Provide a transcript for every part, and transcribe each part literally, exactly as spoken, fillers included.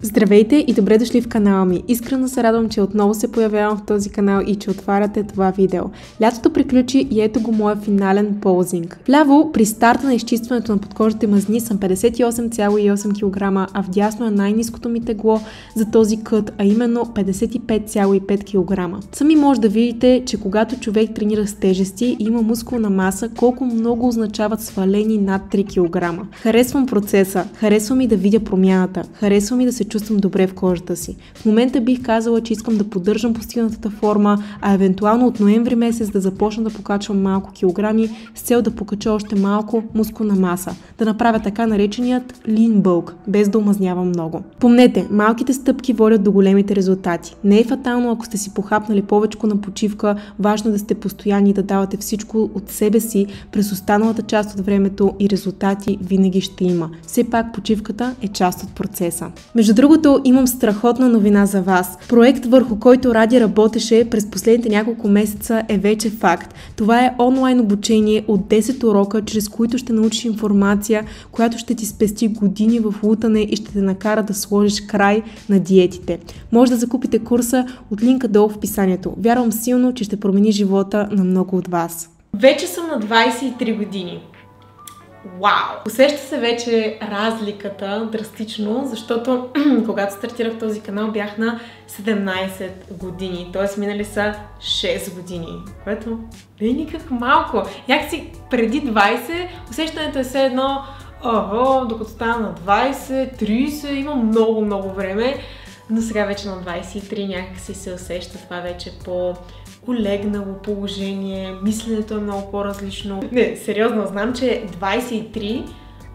Здравейте и добре дошли в канала ми. Искрено се радвам, че отново се появявам в този канал и че отваряте това видео. Лятото приключи и ето го моя финален ползинг. Вляво при старта на изчистването на подкожните мазнини съм петдесет и осем цяло и осем килограма, а вдясно е най-ниското ми тегло за този кът, а именно петдесет и пет цяло и пет килограма. Сами може да видите, че когато човек тренира с тежести и има мускулна маса, колко много означават свалени над три килограма. Харесвам процеса, харесвам и да видя промяната, харесвам и да се чувствам добре в кожата си. В момента бих казала, че искам да поддържам постигнатата форма, а евентуално от ноември месец да започна да покачвам малко килограми с цел да покача още малко мускулна маса. Да направя така нареченият lean bulk, без да омазнявам много. Помнете, малките стъпки водят до големите резултати. Не е фатално, ако сте си похапнали повечко на почивка, важно да сте постоянни и да давате всичко от себе си през останалата част от времето и резултати винаги ще има. Все пак почивката е част от процеса. Между другото, имам страхотна новина за вас. Проект, върху който Ради работеше през последните няколко месеца, е вече факт. Това е онлайн обучение от десет урока, чрез които ще научиш информация, която ще ти спести години в лутане и ще те накара да сложиш край на диетите. Може да закупите курса от линка долу в описанието. Вярвам силно, че ще промени живота на много от вас. Вече съм на двадесет и три години. Вау! Усеща се вече разликата драстично, защото когато стартирах този канал бях на седемнадесет години, т.е. минали са шест години, което не е никак малко. Някакси преди двадесет усещането е все едно, ого, докато стана на двадесет, тридесет, има много, много време, но сега вече на двадесет и три някакси се усеща това вече по олегнало положение, мисленето е много по-различно. Не, сериозно, знам, че двадесет и три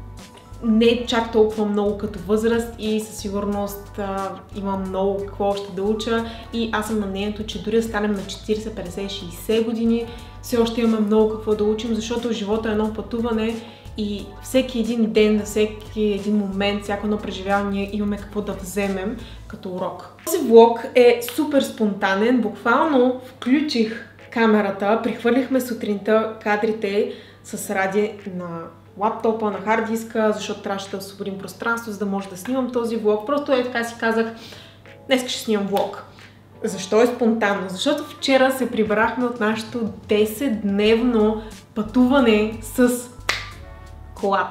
не е чак толкова много като възраст и със сигурност а, имам много какво още да уча и аз съм на мнението, че дори да станем на четиридесет, петдесет, шейсет години, все още имаме много какво да учим, защото живота е едно пътуване и всеки един ден, всеки един момент, всяко едно преживяване имаме какво да вземем като урок. Този влог е супер спонтанен, буквално включих камерата, прихвърлихме сутринта кадрите с Ради на лаптопа, на хард диска, защото трябваше да освободим пространство, за да може да снимам този влог. Просто е така си казах, днес ще снимам влог. Защо е спонтанно? Защото вчера се прибрахме от нашето десетдневно пътуване с колата.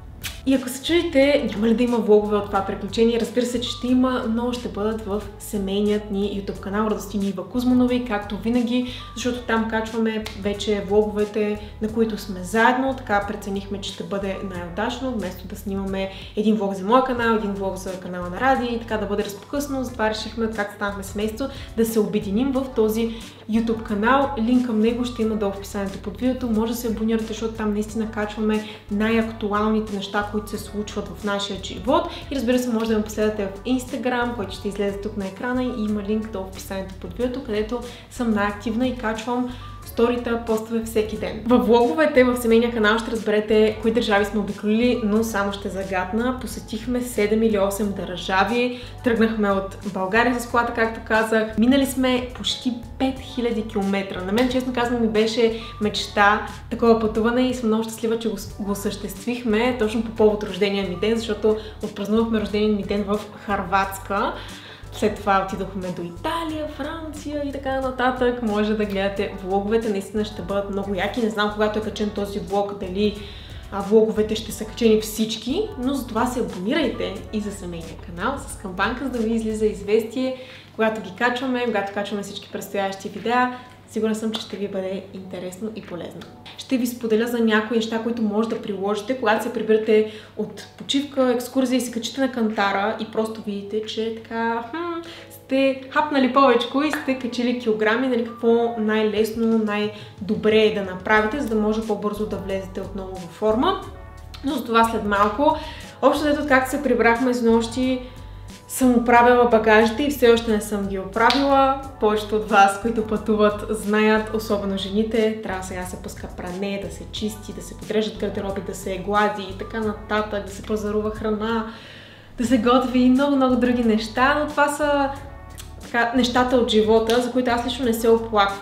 И ако се чудите, няма ли да има влогове от това приключение, разбира се, че ще има, но ще бъдат в семейният ни YouTube канал Радостини Ива Кузманови, както винаги, защото там качваме вече влоговете, на които сме заедно, така преценихме, че ще бъде най-удачно, вместо да снимаме един влог за моя канал, един влог за канала на Ради и така да бъде разпокъсно, затова решихме, как станахме семейство, да се обединим в този YouTube канал. Линк към него ще има долу в описанието под видеото, може да се абонирате, защото там наистина качваме най-актуалните неща, които се случват в нашия живот. И разбира се, може да ме последвате в Instagram, който ще излезе тук на екрана и има линк долу в описанието под видеото, където съм най-активна и качвам сторита, постове всеки ден. Във влоговете в семейния канал ще разберете кои държави сме обиколили, но само ще загадна. Посетихме седем или осем държави, тръгнахме от България с колата, както казах. Минали сме почти пет хиляди километра. На мен, честно казвам, ми беше мечта такова пътуване и съм много щастлива, че го, го осъществихме точно по повод рождения ми ден, защото отпразнувахме рождения ми ден в Хърватска. След това отидохме до Италия, Франция и така нататък. Може да гледате влоговете, наистина ще бъдат много яки. Не знам когато е качен този влог, дали а, влоговете ще са качени всички, но за това се абонирайте и за семейния канал с камбанка, за да ви излиза известие, когато ги качваме, когато качваме всички предстоящи видеа. Сигурна съм, че ще ви бъде интересно и полезно. Ще ви споделя за някои неща, които може да приложите, когато се прибирате от почивка, екскурзия и се качите на кантара и просто видите, че така хм, сте хапнали повечко и сте качили килограми, нали, какво най-лесно, най-добре е да направите, за да може по-бързо да влезете отново във форма. Но за това след малко. Общо дето, как се прибрахме с нощи, съм оправила багажите и все още не съм ги оправила. Повечето от вас, които пътуват, знаят, особено жените, трябва сега да се пуска пране, да се чисти, да се подреждат гардероби, да се глади и така нататък, да се пазарува храна, да се готви и много-много други неща, но това са така, нещата от живота, за които аз лично не се оплаквам.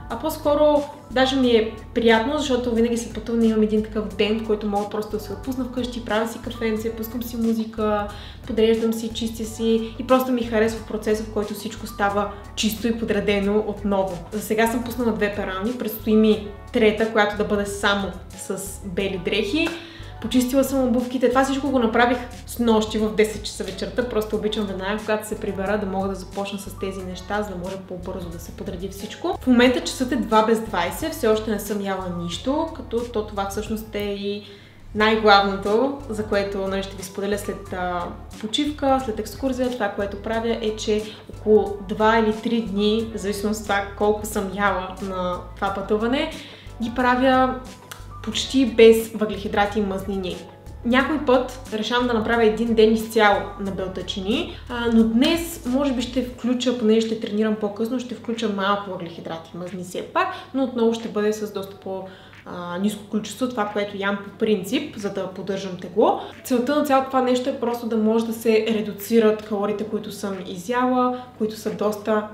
а по-скоро даже ми е приятно, защото винаги се пътувам, имам един такъв ден, в който мога просто да се отпусна вкъщи, правя си кафенце, пускам си музика, подреждам си, чистя си и просто ми харесва процеса, в който всичко става чисто и подредено отново. За сега съм пуснала две перални, предстои ми трета, която да бъде само с бели дрехи. Почистила съм обувките. Това всичко го направих с нощи в десет часа вечерта. Просто обичам веднага, когато се прибера, да мога да започна с тези неща, за да може по-бързо да се подреди всичко. В момента часът е два без двайсет, все още не съм яла нищо, като то това всъщност е и най-главното, за което, нали, ще ви споделя след а, почивка, след екскурзия. Това, което правя, е, че около два или три дни, в зависимост от това колко съм яла на това пътуване, ги правя почти без въглехидрати и мазнини. Някой път решавам да направя един ден изцяло на белтъчини, но днес може би ще включа, понеже ще тренирам по-късно, ще включа малко въглехидрати и мазнини все пак, но отново ще бъде с доста по-ниско количество, това, което ям по принцип, за да поддържам тегло. Целта на цялото това нещо е просто да може да се редуцират калориите, които съм изяла, които са доста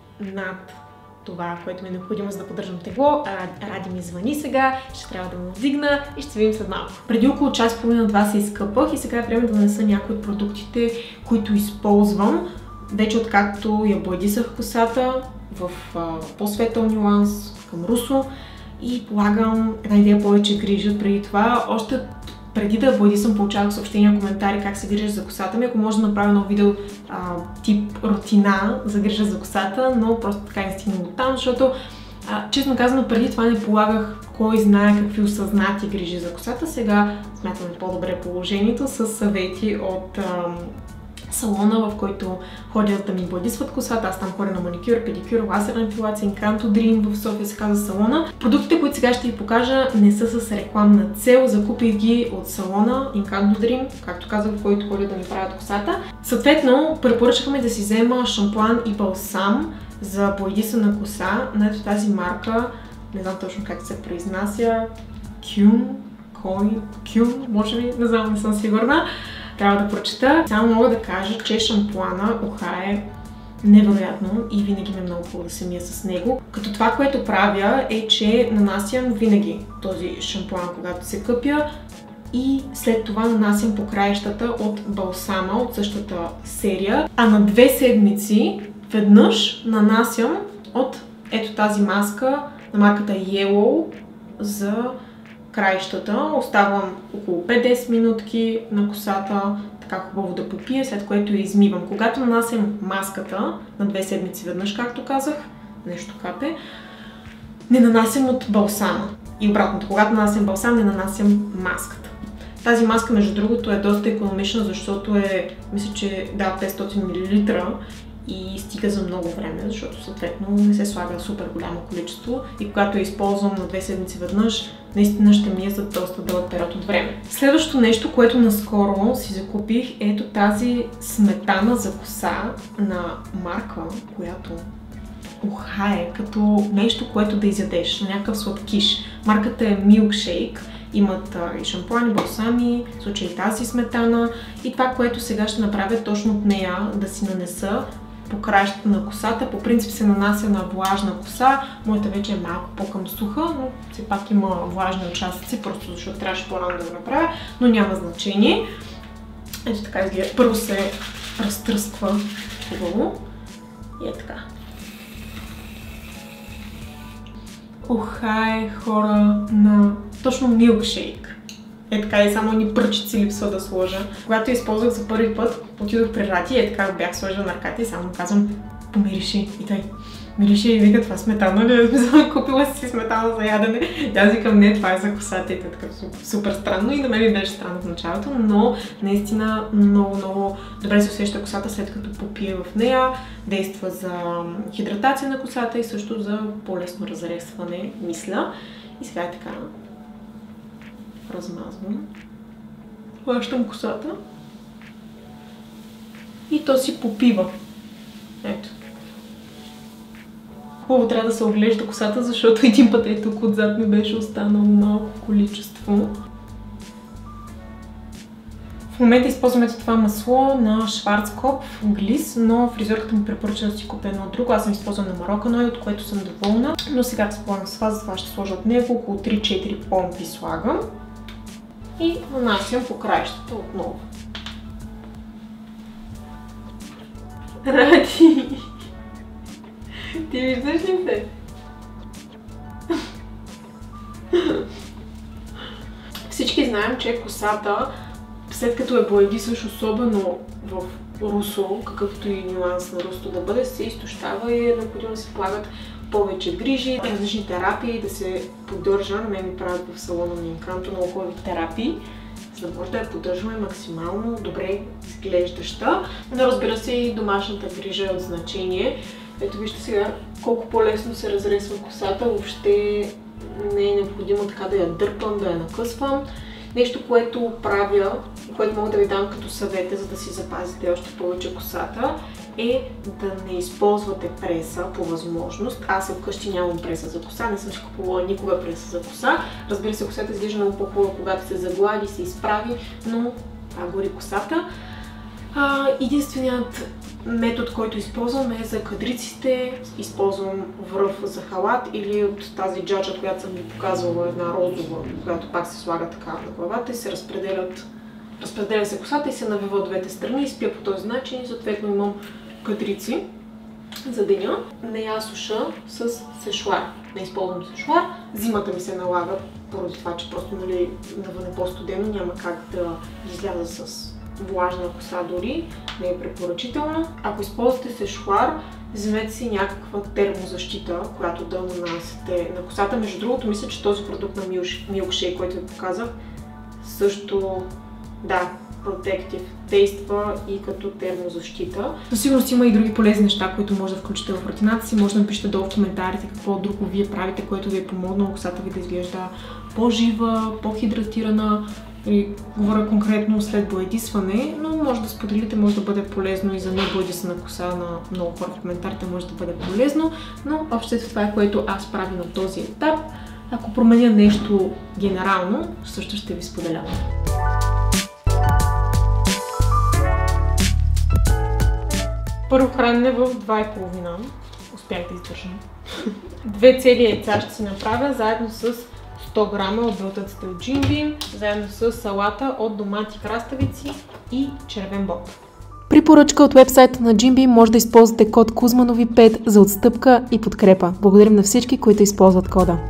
над това, което ми е необходимо, за да поддържам тегло. Ради ми звъни сега, ще трябва да му вдигна и ще се видим след малко. Преди около час и половина-два се изкъпах и сега е време да нанеса някои от продуктите, които използвам. Вече откакто я бладисах косата в по-светъл нюанс към русо и полагам една идея повече грижа преди това. Още преди да бладисам, получавах съобщения, коментари как се грижа за косата ми. Ако може да направя едно видео а, тип рутина за грижа за косата, но просто така не стигна до там, защото а, честно казано преди това не полагах кой знае какви осъзнати грижи за косата. Сега смятаме по-добре положението с съвети от а, салона, в който ходят да ми бладисват косата. Аз там ходя на маникюр, педикюр, лазерна епилация, Encanto Dream, в София се казва салона. Продуктите, които сега ще ви покажа, не са с рекламна цел. Закупих ги от салона Encanto Dream, както казах, в който ходят да ми правят косата. Съответно, препоръчахме да си взема шампуан и балсам за бладисана коса на ето тази марка. Не знам точно как се произнася. Кюн, Кой, Кюн, може би, не знам, не съм сигурна. Трябва да прочета. Само мога да кажа, че шампуана ухае невероятно и винаги ми е много хубаво да се мия с него. Като това, което правя, е, че нанасям винаги този шампуан, когато се къпя, и след това нанасям по краищата от балсама от същата серия. А на две седмици веднъж нанасям от ето тази маска на марката Yellow за краищата. Оставам около пет-десет минутки на косата, така хубаво да попия, след което я измивам. Когато нанасям маската на две седмици веднъж, както казах, нещо капе, не нанасям от балсама. И обратното, когато нанасям балсам, не нанасям маската. Тази маска, между другото, е доста икономична, защото е, мисля, че да, петстотин милилитра и стига за много време, защото съответно не се слага супер голямо количество и когато я използвам на две седмици веднъж, наистина ще ми е за доста дълъг период от време. Следващото нещо, което наскоро си закупих, е ето тази сметана за коса на марка, която ухае като нещо, което да изядеш, на някакъв сладкиш. Марката е Milkshake. Имат а, и шампуани, балсами, в случай тази сметана. И това, което сега ще направя точно от нея, да си нанеса по краищата на косата. По принцип се нанася на влажна коса. Моята вече е малко по-към суха, но все пак има влажни участъци, просто защото трябваше по-рано да го направя, но няма значение. Ето така изглежда. Първо се разтръсква хубаво и е така. Ухае, хора, на точно милкшейк. Е така и само ни пръчици липсва да сложа. Когато я използвах за първи път, отидох при Рати и е така бях сложила на ръката и само казвам помириши. И той мириши и вика, това сметана ли? Купила си сметана за ядене. И аз викам, не, това е за косата и така супер странно. И на мен ми беше странно в началото, но наистина много, много добре се усеща косата след като попие в нея. Действа за хидратация на косата и също за по-лесно разресване, мисля. И сега е така. Размазвам. Хващам косата. И то си попива. Ето. Хубаво трябва да се оглежда косата, защото един път е тук отзад ми беше останало малко количество. В момента използваме това масло на Schwarzkopf Gliss, но фризьорката ми препоръча да си купя едно друго. Аз съм използвала на Moroccan Oil, от което съм доволна. Но сега разполагам с това, затова ще сложа от него. Около три-четири помпи слагам. И нанасям по краищата отново. Ради! Ти виждаш ли се? Всички знаем, че косата, след като я боядисваш, особено в русо, какъвто и нюанс на русо да бъде, се изтощава и е необходимо да се полагат повече грижи, различни терапии, да се поддържа. На мен ми правят в салона на Encanto много хубави терапии, за да може да я поддържаме максимално добре изглеждаща. Но разбира се, и домашната грижа е от значение. Ето вижте сега колко по-лесно се разресва косата, въобще не е необходимо така да я дърпам, да я накъсвам. Нещо, което правя и което мога да ви дам като съвета, за да си запазите още повече косата, е да не използвате преса по възможност. Аз вкъщи нямам преса за коса, не съм си купувала никога преса за коса. Разбира се, косата изглежда много по-хубаво, когато се заглади, се изправи, но това гори косата. А, единственият метод, който използвам е за кадриците. Използвам връв за халат или от тази джаджа, която съм ви показвала, една розова, която пак се слага така на главата и се разпределят. Разпределя се косата и се навива от двете страни и спя по този начин. Съответно имам кадрици за деня. Не я суша с сешуар. Не използвам сешуар. Зимата ми се налага, поради това, че просто нали, навън е по-студено, няма как да изляза с влажна коса дори, не е препоръчително. Ако използвате сешуар, вземете си някаква термозащита, която да нанасяте на косата. Между другото, мисля, че този продукт на Milkshake, който ви показах, също, да, Protective, действа и като термозащита. Със сигурност има и други полезни неща, които може да включите в рутината си. Може да напишете долу в коментарите какво друго вие правите, което ви е помогнало косата ви да изглежда по-жива, по-хидратирана. И говоря конкретно след боядисване, но може да споделите, може да бъде полезно и за небоядисана коса на много хора в коментарите може да бъде полезно, но общо това е, което аз правя на този етап. Ако променя нещо генерално, също ще ви споделя. Първо хранене в два и половина. Успях да издържам. Две цели яйца ще си направя, заедно с сто грама от белтъците от джимби, заедно с салата от домати, краставици и червен боб. При поръчка от уебсайта на Джимби може да използвате код Кузманови пет за отстъпка и подкрепа. Благодарим на всички, които използват кода.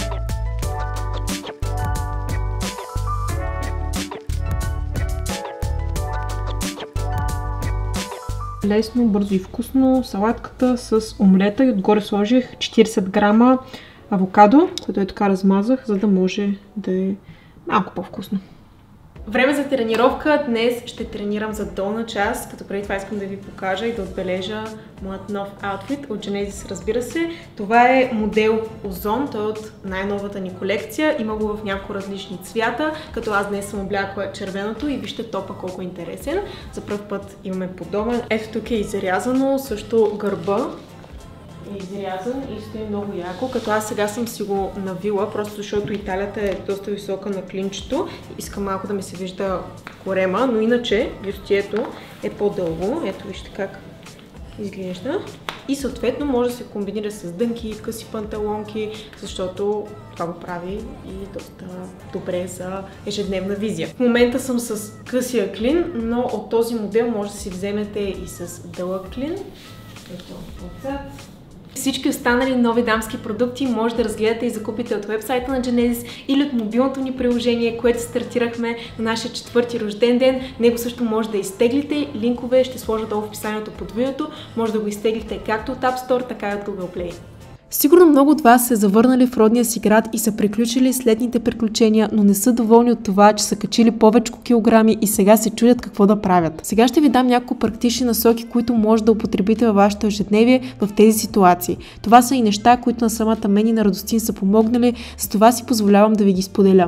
Лесно, бързо и вкусно салатката с омлета и отгоре сложих четирийсет грама авокадо, което е така размазах, за да може да е малко по-вкусно. Време за тренировка. Днес ще тренирам за долна част, като преди това искам да ви покажа и да отбележа моят нов аутфит от Genesis, разбира се. Това е модел Озон, той е от най-новата ни колекция. Има го в няколко различни цвята, като аз днес съм облякла червеното и вижте топа колко е интересен. За пръв път имаме подобен. Ето тук е изрязано, също гърба е изрязан и стои много яко, като аз сега съм си го навила, просто защото италията е доста висока на клинчето. Искам малко да ми се вижда корема, но иначе бюстието е по-дълго. Ето вижте как изглежда. И съответно може да се комбинира с дънки, къси панталонки, защото това го прави и доста добре за ежедневна визия. В момента съм с късия клин, но от този модел може да си вземете и с дълъг клин. Ето отзад. Всички останали нови дамски продукти може да разгледате и закупите от вебсайта на Genesis или от мобилното ни приложение, което стартирахме на нашия четвърти рожден ден. Него също може да изтеглите. Линкове ще сложа долу в описанието под видеото. Може да го изтеглите както от App Store, така и от Google Play. Сигурно много от вас се завърнали в родния си град и са приключили следните приключения, но не са доволни от това, че са качили повече килограми и сега се чудят какво да правят. Сега ще ви дам няколко практични насоки, които може да употребите във вашето ежедневие в тези ситуации. Това са и неща, които на самата мен и на Радостин са помогнали, за това си позволявам да ви ги споделя.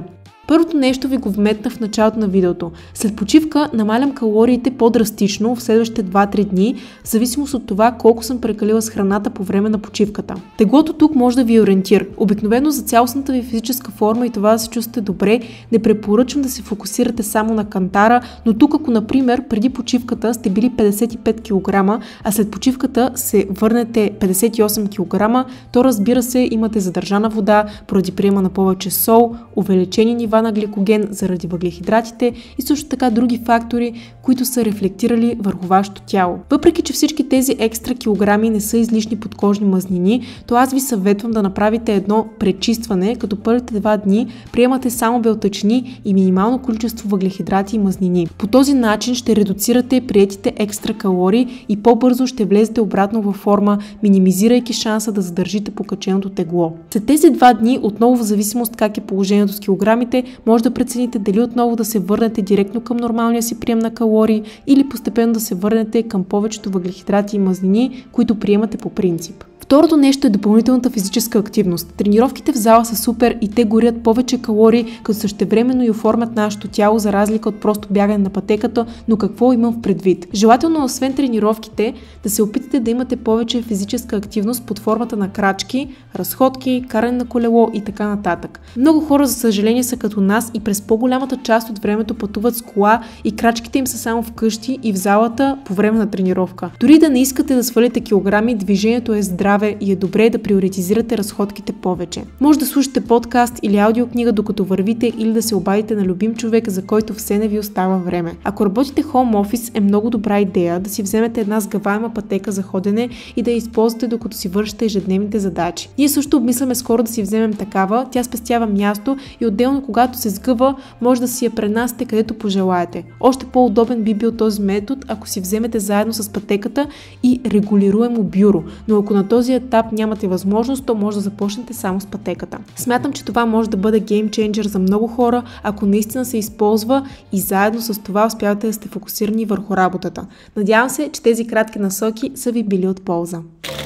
Първото нещо ви го вметнах в началото на видеото. След почивка намалям калориите по-драстично в следващите два-три дни, в зависимост от това колко съм прекалила с храната по време на почивката. Теглото тук може да ви ориентира. Обикновено за цялостната ви физическа форма и това да се чувствате добре, не препоръчвам да се фокусирате само на кантара, но тук ако, например, преди почивката сте били петдесет и пет килограма, а след почивката се върнете петдесет и осем килограма, то разбира се имате задържана вода поради приема на повече сол, увеличени нива на гликоген заради въглехидратите и също така други фактори, които са рефлектирали върху вашето тяло. Въпреки че всички тези екстра килограми не са излишни подкожни мазнини, то аз ви съветвам да направите едно пречистване, като първите два дни приемате само белтъчини и минимално количество въглехидрати и мазнини. По този начин ще редуцирате приетите екстра калории и по-бързо ще влезете обратно във форма, минимизирайки шанса да задържите покаченото тегло. След тези два дни, отново в зависимост как е положението с килограмите, може да прецените дали отново да се върнете директно към нормалния си прием на калории или постепенно да се върнете към повечето въглехидрати и мазнини, които приемате по принцип. Второто нещо е допълнителната физическа активност. Тренировките в зала са супер и те горят повече калории, като същевременно и оформят нашето тяло за разлика от просто бягане на пътеката, но какво имам в предвид? Желателно, освен тренировките, да се опитате да имате повече физическа активност под формата на крачки, разходки, каране на колело и така нататък. Много хора, за съжаление, са като нас и през по-голямата част от времето пътуват с кола и крачките им са само вкъщи и в залата по време на тренировка. Дори да не искате да свалите килограми, движението е здраве и е добре да приоритизирате разходките повече. Може да слушате подкаст или аудиокнига докато вървите или да се обадите на любим човек, за който все не ви остава време. Ако работите home office, е много добра идея да си вземете една сгъваема пътека за ходене и да я използвате докато си вършите ежедневните задачи. Ние също обмисляме скоро да си вземем такава, тя спестява място и отделно когато се сгъва, може да си я пренасите където пожелаете. Още по-удобен би бил този метод, ако си вземете заедно с пътеката и регулируемо бюро, но ако на този етап нямате възможност, то може да започнете само с пътеката. Смятам, че това може да бъде геймченджер за много хора, ако наистина се използва и заедно с това успявате да сте фокусирани върху работата. Надявам се, че тези кратки насоки са ви били от полза.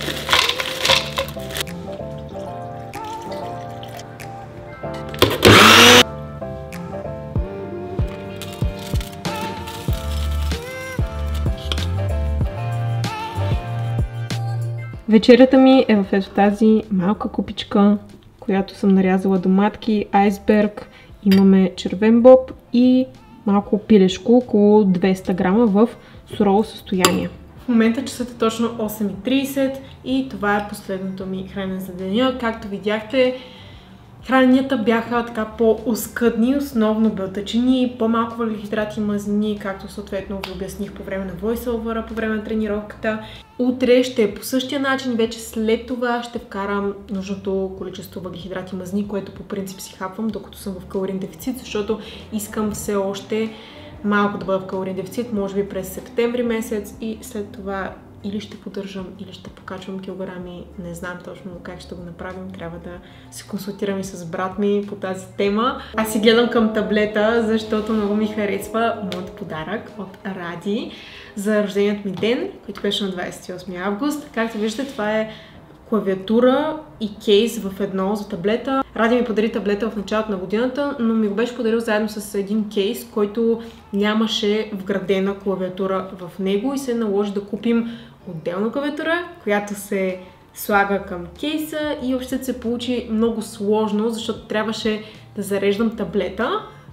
Вечерята ми е в ето тази малка купичка, която съм нарязала доматки, айсберг, имаме червен боб и малко пилешко, около двеста грама в сурово състояние. В момента часът е точно осем и трийсет и това е последното ми хранене за деня. Както видяхте, храненията бяха така по-оскъдни, основно белтъчини, по-малко въглехидрати и мазнини, както съответно ви обясних по време на voiceover, по време на тренировката. Утре ще е по същия начин, вече след това ще вкарам нужното количество въглехидрати и мазнини, което по принцип си хапвам, докато съм в калориен дефицит, защото искам все още малко да бъда в калориен дефицит, може би през септември месец и след това или ще поддържам, или ще покачвам килограми. Не знам точно как ще го направим. Трябва да се консултирам и с брат ми по тази тема. Аз си гледам към таблета, защото много ми харесва моят подарък от Ради за рожденият ми ден, който беше на двадесет и осми август. Както виждате, това е клавиатура и кейс в едно за таблета. Ради ми подари таблета в началото на годината, но ми го беше подарил заедно с един кейс, който нямаше вградена клавиатура в него и се наложи да купим отделна клавиатура, която се слага към кейса и въобще се получи много сложно, защото трябваше да зареждам таблета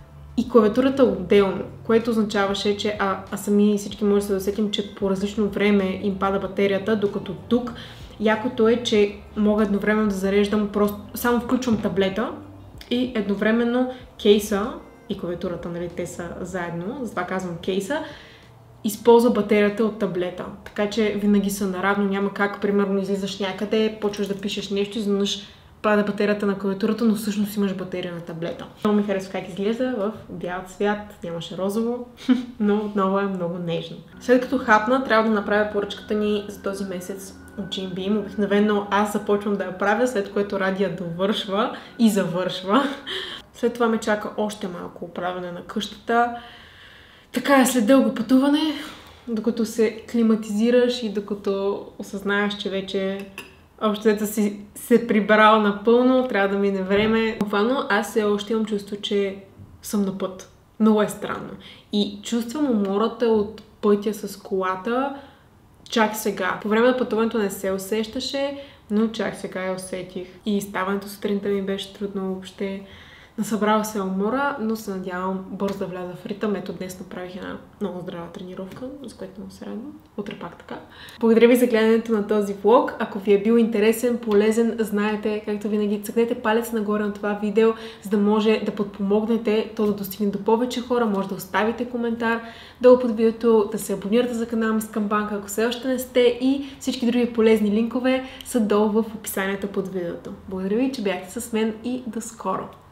и клавиатурата отделно, което означаваше, че а, а сами всички може да се досетим, че по различно време им пада батерията, докато тук якото е, че мога едновременно да зареждам, просто само включвам таблета и едновременно кейса и клавиатурата, нали, те са заедно, затова казвам кейса, използва батерията от таблета. Така че винаги са наравно, няма как, примерно, излизаш някъде, почваш да пишеш нещо, изведнъж пада батерията на клавиатурата, но всъщност имаш батерия на таблета. Много ми харесва как изглежда в бял цвят, нямаше розово, но отново е много нежно. След като хапна, трябва да направя поръчката ни за този месец от Jim Beam. Обикновено аз започвам да я правя, след което Ради я довършва и завършва. След това ме чака още малко оправяне на къщата. Така е, след дълго пътуване, докато се климатизираш и докато осъзнаеш, че вече общото си се прибрала напълно, трябва да мине време. Буквално аз все още имам чувство, че съм на път. Много е странно. И чувствам умората от пътя с колата чак сега. По време на пътуването не се усещаше, но чак сега я усетих. И ставането сутринта ми беше трудно въобще. Насъбрала се умора, но се надявам бързо да вляза в ритъм. Ето днес направих една много здрава тренировка, за което много се радвам. Утре пак така. Благодаря ви за гледането на този влог. Ако ви е бил интересен, полезен, знаете, както винаги, цъкнете палец нагоре на това видео, за да може да подпомогнете то да достигне до повече хора. Може да оставите коментар долу под видеото, да се абонирате за канала ми Скамбанка, ако все още не сте, и всички други полезни линкове са долу в описанието под видеото. Благодаря ви, че бяхте с мен и до скоро!